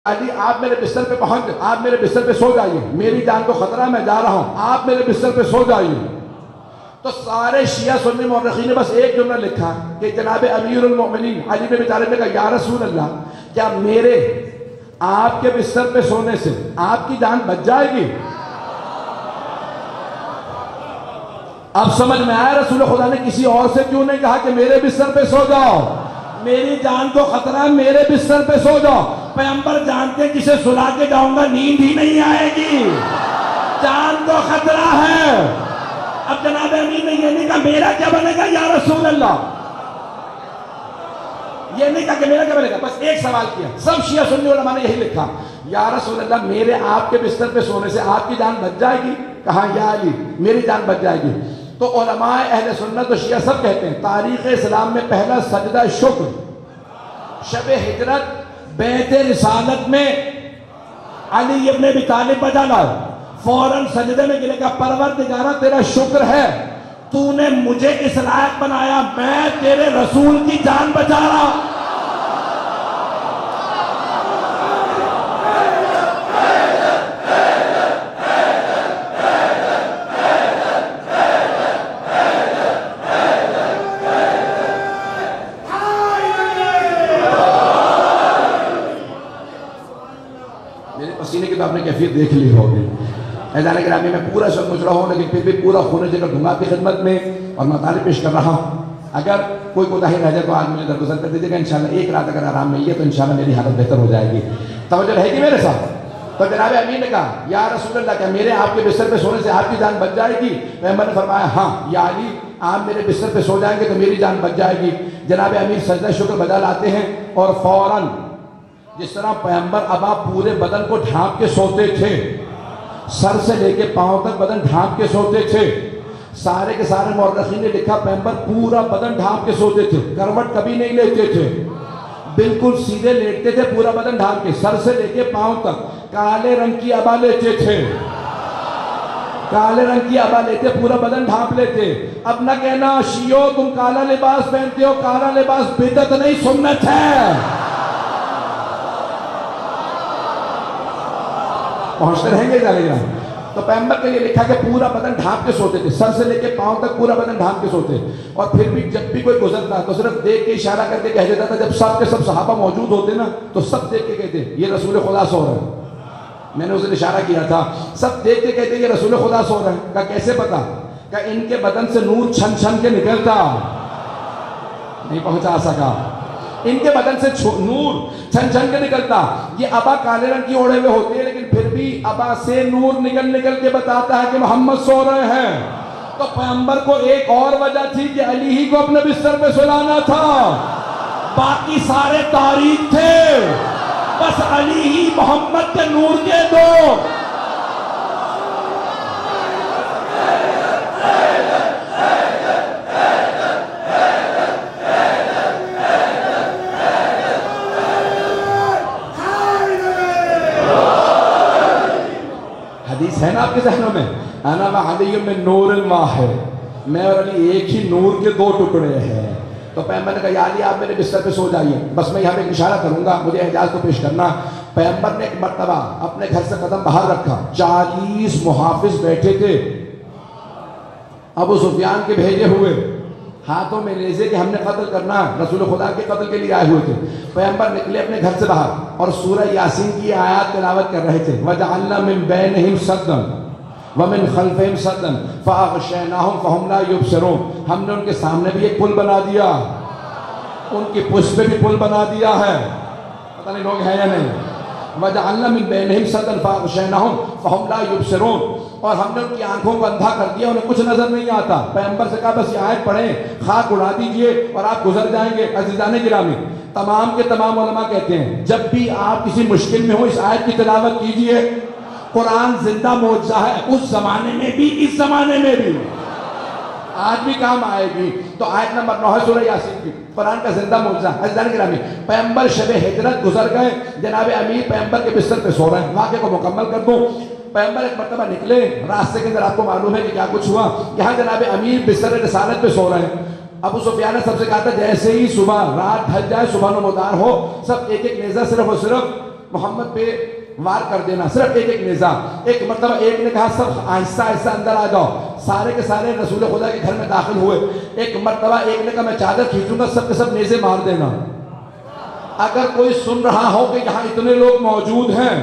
علی آپ میرے بستر پہ پہنچ گئے، آپ میرے بستر پہ سو جائیے، میری جان کو خطرہ، میں جا رہا ہوں، آپ میرے بستر پہ سو جائیے۔ تو سارے شیعہ سنی مورخین نے بس ایک جملہ لکھا کہ جناب امیر المومنین علی بن ابی طالب نے کہا یا رسول اللہ، کیا میرے آپ کے بستر پہ سونے سے آپ کی جان بچ جائے گی؟ اب سمجھ میں آیا رسول خدا نے کسی اور سے کیوں نہیں کہا کہ میرے بستر پہ سو جاؤ، میری جان کو خطرہ، میرے بستر پہ سو جاؤ۔ پیغمبر جانتے کسے سلا کے جاؤں گا نیند ہی نہیں آئے گی، جان کو خطرہ ہے۔ اب جناب امیر نے یہ نہیں کہا میرا کیا بنے گا یا رسول اللہ، یہ نہیں کہا کہ میرا کیا بنے گا، بس ایک سوال کیا۔ سب شیعہ سنی علماء نے یہی لکھا یا رسول اللہ میرے آپ کے بستر پہ سونے سے آپ کی جان بچ جائے گی؟ کہا یا علی میری جان بچ جائے گی۔ تو علماء اہل سنت و شیعہ سب کہتے ہیں تاریخ اسلام میں پہلا سجدہ شکر شب ہجرت بیت رسالت میں علی ابن ابی طالب بجا لائے، فوراً سجدے میں گرے، کہا پروردگارہ تیرا شکر ہے، تو نے مجھے اس لائق بنایا، میں تیرے رسول کی جان بچا رہا۔ پسینے کی تو آپ نے کیفیت دیکھ لی ہوگی۔ اعزان گرامی میں پورا شب مجھ رہا ہوں لیکن پھر بھی پورا خون جگر دوں گا آپ کی خدمت میں اور مطالب پیش کر رہا ہوں۔ اگر کوئی کوتاہی رہ جائے تو آج مجھے درگزر کر دیجیے گا، انشاءاللہ ایک رات اگر آرام ملی ہے تو انشاءاللہ میری حالت بہتر ہو جائے گی۔ توجہ رہے گی میرے ساتھ؟ تو جناب امیر نے کہا یا رسول اللہ کیا میرے آپ کے بستر پہ سونے سے آپ کی جان بچ جائے گی؟ پیغمبر نے فرمایا ہاں یا علی آپ میرے بستر پہ سو جائیں گے تو میری جان بچ جائے گی۔ جناب امیر سجدہ شکر بجا لاتے ہیں اور فوراً جس طرح پیغمبر ابا پورے بدن کو ڈھانپ کے سوتے تھے، سر سے لے کے پاؤں تک بدن ڈھانپ کے سوتے تھے، سارے کے سارے مورخین نے لکھا پیغمبر پورا بدن ڈھانپ کے سوتے تھے، کروٹ کبھی نہیں لیتے تھے، بالکل سیدھے لیٹتے تھے، پورا بدن ڈھانپ کے، سر سے لے کے پاؤں تک کالے رنگ کی ابا لیتے تھے، کالے رنگ کی ابا لیتے، پورا بدن ڈھانپ لیتے۔ اب نہ کہنا شیعو تم کالا لباس پہنتے ہو، کالا لباس بدعت نہیں سنت ہے۔ پہنچتے رہیں گے جانے گا۔ تو پیغمبر کے لیے لکھا کہ پورا بدن ڈھانپ کے سوتے تھے، سر سے لے کے پاؤں تک پورا بدن ڈھانپ کے سوتے، اور پھر بھی جب بھی کوئی گزرتا تو صرف دیکھ کے اشارہ کر کے کہہ دیتا تھا، جب سب کے سب صحابہ موجود ہوتے نا تو سب دیکھ کے کہتے یہ رسول خدا سو رہا ہے۔ میں نے اسے اشارہ کیا تھا، سب دیکھ کے کہتے یہ رسول خدا سو رہا ہے۔ کہا کیسے پتا؟ کہ ان کے بدن سے نور چھن چھن کے نکلتا، نہیں پہنچا سکا، ان کے بدن سے نور چھن چھن کے نکلتا۔ یہ ابا کالے رنگ کی اوڑھے ہوئے ہوتے ہیں لیکن پھر بھی ابا سے نور نکل کے بتاتا ہے کہ محمد سو رہے ہیں۔ تو پیغمبر کو ایک اور وجہ تھی کہ علی ہی کو اپنے بستر پہ سلانا تھا، باقی سارے تاریخ تھے، بس علی ہی محمد کے نور کے دو۔ حدیث ہے نا آپ کے ذہنوں میں، انا و علی من نور واحد، میں اور علی ایک ہی نور کے دو ٹکڑے ہیں۔ تو پیغمبر نے کہا یا علی آپ میرے بستر پہ سو جائیے، بس میں یہاں پہ ایک اشارہ کروں گا، مجھے اعجاز کو پیش کرنا۔ پیغمبر نے ایک مرتبہ اپنے گھر سے قدم باہر رکھا، 40 محافظ بیٹھے تھے، ابو سفیان کے بھیجے ہوئے، ہاتھوں میں نیزے کہ ہم نے قتل کرنا ہے، رسول خدا کے قتل کے لیے آئے ہوئے تھے۔ پیغمبر نکلے اپنے گھر سے باہر اور سورہ یاسین کی آیات تلاوت کر رہے تھے، وَجَعَلْنَا مِن بَيْنِهِمْ سَدًّا وَمِن خَلْفِهِمْ سَدًّا فَأَغْشَيْنَاهُمْ فَهُمْ لَا يُبْصِرُونَ، ہم نے ان کے سامنے بھی ایک پل بنا دیا، ان کی پشت پہ بھی پل بنا دیا ہے، پتہ نہیں لوگ ہیں یا نہیں۔ وَجَعَلْنَا مِن بَيْنِهِمْ سَدًّا فَأَغْشَيْنَاهُمْ فَهُمْ لَا يُبْصِرُونَ، اور ہم نے ان کی آنکھوں کو اندھا کر دیا، انہیں کچھ نظر نہیں آتا۔ پیغمبر سے کہا بس یہ آیت پڑھیں، خاک اڑا دیجئے اور آپ گزر جائیں گے۔ عزیزان گرامی، تمام کے تمام علماء کہتے ہیں جب بھی آپ کسی مشکل میں ہو اس آیت کی تلاوت کیجئے، قرآن زندہ معجزہ ہے، اس زمانے میں بھی اس زمانے میں بھی، آج بھی کام آئے گی۔ تو آیت نمبر 9 ہے سورہ یاسین کی، قرآن کا زندہ معجزہ۔ عزیزان گرامی، پیغمبر شب ہجرت گزر گئے، جناب امیر پیغمبر کے بستر پہ سو رہے ہیں۔ واقعے کو مکمل کر دوں، پیغمبر ایک مرتبہ نکلے، راستے کے اندر آپ کو معلوم ہے کہ کیا کچھ ہوا، یہاں جناب امیر بستر رسالت پہ سو رہے ہیں۔ ابو سفیان نے سب سے کہا تھا جیسے ہی صبح رات ڈھل جائے، صبح نمودار ہو، سب ایک ایک نیزہ صرف اور صرف محمد پہ وار کر دینا، صرف ایک ایک نظام. ایک مرتبہ ایک نے کہا سب آہستہ آہستہ اندر آ جاؤ، سارے کے سارے رسول خدا کے گھر میں داخل ہوئے. ایک مرتبہ ایک نے کہا میں چادر کھینچوں گا، سب کے سب نیزے مار دینا. اگر کوئی سن رہا ہو کہ یہاں اتنے لوگ موجود ہیں،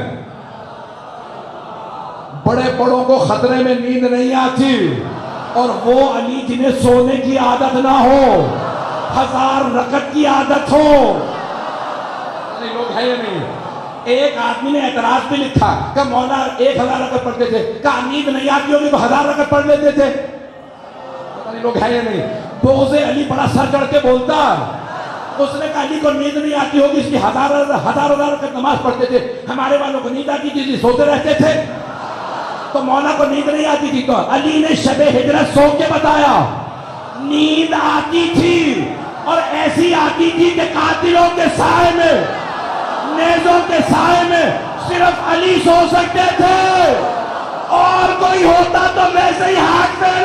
بڑے بڑوں کو خطرے میں نیند نہیں آتی، اور وہ علی جنہیں سونے کی عادت نہ ہو، 1000 رکعت کی عادت ہو. لوگ ہے یا نہیں؟ ایک آدمی نے اعتراض بھی لکھا کہ مولا 1000 رکعت پڑھتے تھے، کہا نیند نہیں آتی ہوگی تو 1000 رکعت پڑھ لیتے تھے. پتہ نہیں لوگ ہے یا نہیں؟ بغض علی بڑا سر چڑھ کے بولتا. اس نے کہا علی کو نیند نہیں آتی ہوگی، اس کی ہزار رکعت نماز پڑھتے تھے، ہمارے والوں کو نیند آتی تھی سوتے رہتے تھے. تو مولا کو نیند نہیں آتی تھی، تو علی نے شب ہجرت سو کے بتایا نیند آتی تھی، اور ایسی آتی تھی کہ قاتلوں کے سائے میں، نیزوں کے سائے میں صرف علی سو سکتے تھے، اور کوئی ہوتا تو ویسے ہی ہاتھ پھیل.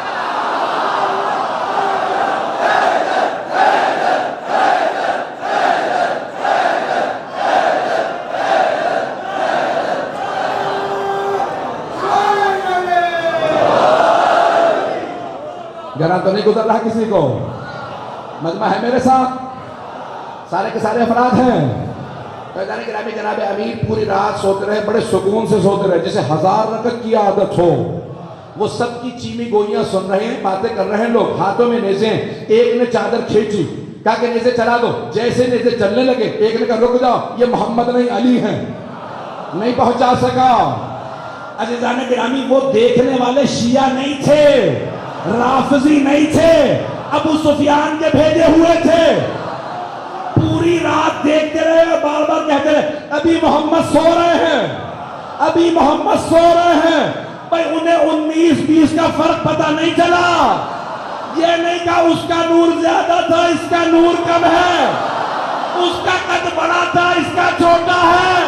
گرا تو نہیں گزر رہا کسی کو؟ مجمع ہے میرے ساتھ؟ سارے کے سارے افراد ہیں. فیضان گرامی جناب امیر پوری رات سوتے رہے، بڑے سکون سے سوتے رہے، جسے 1000 رکعت کی عادت ہو. وہ سب کی چیمی گوئیاں سن رہے ہیں، باتیں کر رہے ہیں لوگ، ہاتھوں میں نیزیں. ایک نے چادر کھینچی، کہا کہ نیزے چلا دو. جیسے نیزے چلنے لگے، ایک نے کہا رک جاؤ، یہ محمد نہیں علی ہیں. نہیں پہنچا سکا. عزیزان گرامی وہ دیکھنے والے شیعہ نہیں تھے، رافضی نہیں تھے، ابو سفیان کے بھیجے ہوئے تھے. پوری رات دیکھتے رہے اور بار بار کہتے رہے ابھی محمد سو رہے ہیں، ابھی محمد سو رہے ہیں. بھائی انہیں 19-20 کا فرق پتہ نہیں چلا. یہ نہیں کہا اس کا نور زیادہ تھا، اس کا نور کم ہے، اس کا قد بڑا تھا، اس کا چھوٹا ہے.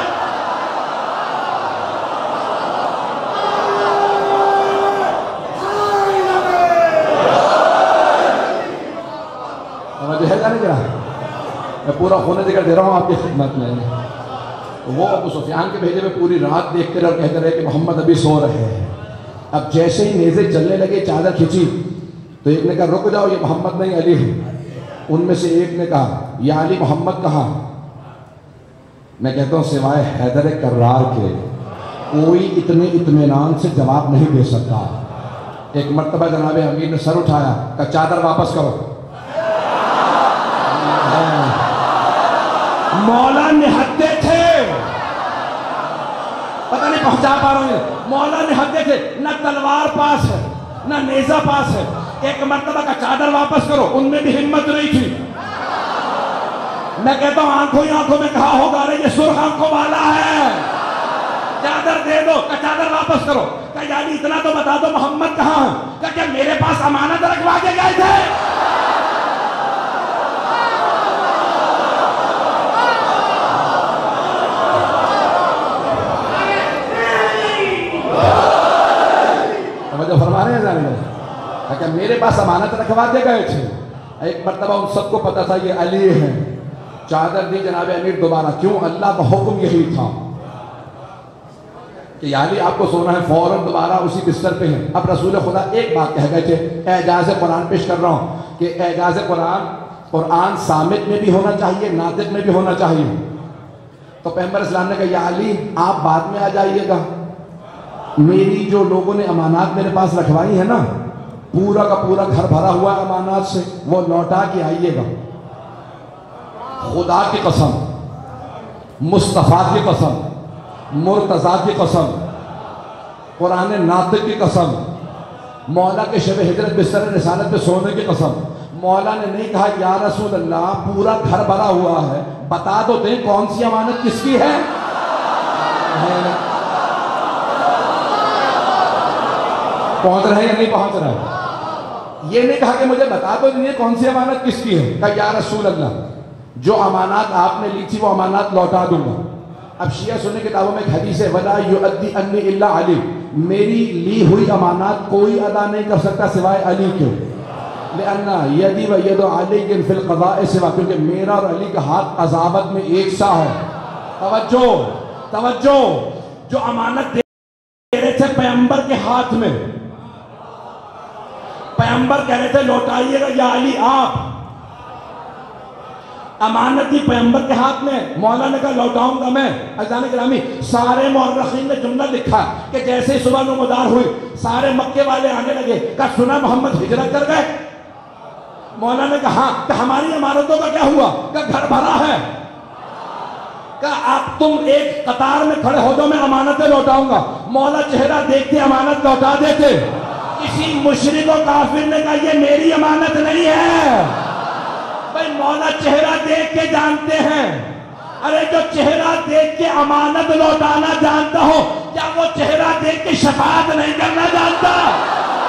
میں پورا ہونے ذکر دے رہا ہوں آپ کی خدمت میں. وہ ابو سفیان کے بھیجے میں پوری رات دیکھتے رہے اور کہتے رہے کہ محمد ابھی سو رہے ہیں. اب جیسے ہی نیزے چلنے لگے، چادر کھینچی تو ایک نے کہا رک جاؤ، یہ محمد نہیں علی ہے. ان میں سے ایک نے کہا یا علی محمد کہاں؟ میں کہتا ہوں سوائے حیدر کرار کے کوئی اتنے اطمینان سے جواب نہیں دے سکتا. ایک مرتبہ جناب امیر نے سر اٹھایا، کہا چادر واپس کرو. مولا نہتے تھے، پتہ نہیں پہنچا پا رہا ہوں. مولا نہتے تھے، نہ تلوار پاس ہے نہ نیزہ پاس ہے. ایک مرتبہ کا چادر واپس کرو، ان میں بھی ہمت نہیں تھی. میں کہتا ہوں آنکھوں ہی آنکھوں میں کہا ہوگا رہے یہ سرخ آنکھوں والا ہے، چادر دے دو. کہ چادر واپس کرو. کہ یعنی اتنا تو بتا دو محمد کہاں ہے؟ کہ کیا میرے پاس امانت رکھوا کے گئے تھے؟ فرما رہے ہیں ظالم کہ میرے پاس امانت رکھوا دے گئے تھے. ایک مرتبہ ان سب کو پتا تھا یہ علی ہیں. چادر دی جناب امیر دوبارہ. کیوں؟ اللہ کا حکم یہی تھا کہ یا علی آپ کو سونا ہے. فوراً دوبارہ اسی بستر پہ ہیں. اب رسول خدا ایک بات کہہ گئے تھے، اعجاز قرآن پیش کر رہا ہوں کہ اعجاز قرآن صامت میں بھی ہونا چاہیے، ناطق میں بھی ہونا چاہیے. تو پیغمبر اسلام نے کہا یا علی آپ بعد میں آ جائیے گا، میری جو لوگوں نے امانات میرے پاس رکھوائی ہے نا، پورا کا پورا گھر بھرا ہوا امانات سے، وہ لوٹا کے آئیے گا. خدا کی قسم، مصطفیٰ کی قسم، مرتضیٰ کی قسم، قرآن ناطق کی قسم، مولا کے شب ہجرت بستر رسالت پہ سونے کی قسم. مولا نے نہیں کہا یا رسول اللہ پورا گھر بھرا ہوا ہے، بتا تو دیں کون سی امانت کس کی ہے. پہنچ رہے یا نہیں پہنچ رہے؟ یہ نہیں کہا کہ مجھے بتا دو دیں کون سی امانت کس کی ہے. کہا یا رسول اللہ جو امانات آپ نے لی تھی وہ امانات لوٹا دوں گا. اب شیعہ سنی کتابوں میں ایک حدیث ہے وَلَا يُؤَدِّ أَنِّي إِلَّا عَلِي، میری لی ہوئی امانات کوئی ادا نہیں کر سکتا سوائے علی کے. لِأَنَّ يَدِي وَيَدُ عَلِيٍّ فِي الْقَضَاءِ سوا، کیونکہ میرا اور علی کا ہاتھ قضاوت میں ایک سا ہے. توجہ توجہ، جو امانت دے رہے تھے پیغمبر کے ہاتھ میں، پیغمبر کہہ رہے تھے لوٹائیے گا یا علی آپ، امانت دی پیغمبر کے ہاتھ میں، مولا نے کہا لوٹاؤں گا میں۔ عزیزان گرامی، سارے مورخین نے جملہ لکھا کہ جیسے صبح نمودار ہوئی سارے مکے والے آنے لگے، کہا سنا محمد ہجرت کر گئے؟ مولا نے کہا ہاں۔ کہ ہماری امانتوں کا کیا ہوا؟ کہ گھر بھرا ہے۔ کہ آپ تم ایک قطار میں کھڑے ہو جاؤ، میں امانتیں لوٹاؤں گا۔ مولا چہرہ دیکھتے امانت لوٹا دیتے۔ کسی مشرک و کافر نے کہا یہ میری امانت نہیں ہے۔ بھئی مولا چہرہ دیکھ کے جانتے ہیں۔ ارے جو چہرہ دیکھ کے امانت لوٹانا جانتا ہو، کیا وہ چہرہ دیکھ کے شفاعت نہیں کرنا جانتا؟